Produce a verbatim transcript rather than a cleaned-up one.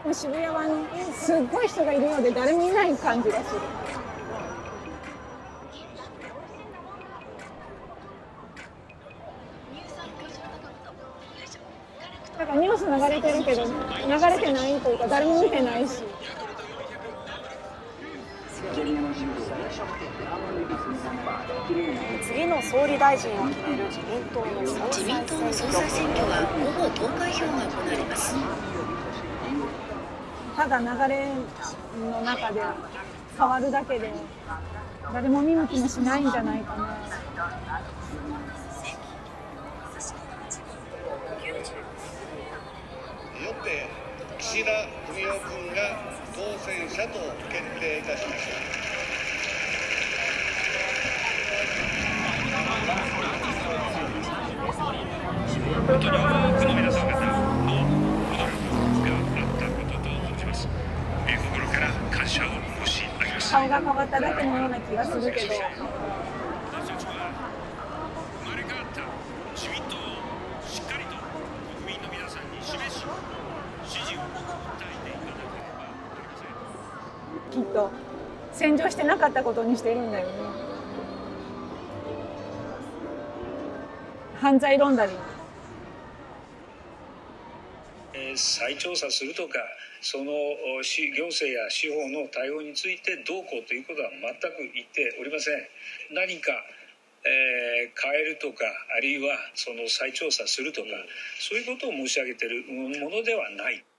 渋谷はすっごい人がいるようで誰もいない感じがする。なんかニュース流れてるけど流れてないというか誰も見てないし。 次の総理大臣を決める自民党の総自民党の総裁選挙は午後投開票が行われます。 ただ流れの中で変わるだけで誰も見向きもしないんじゃないかな。 よって岸田文雄君が当選者と決定いたしました。 本当に多くの皆さん方のご努力があったことと存じます。心から感謝を申し上げます。 顔が変わっただけのような気がするけど、 私たちは生まれ変わった自民党をしっかりと国民の皆さんに示し、支持を訴えていかなければなりません。 きっと戦場してなかったことにしてるんだよね。犯罪論だり再調査するとか、その行政や司法の対応についてどうこうということは全く言っておりません。何か、えー、変えるとか、あるいはその再調査するとか、そういうことを申し上げているものではない。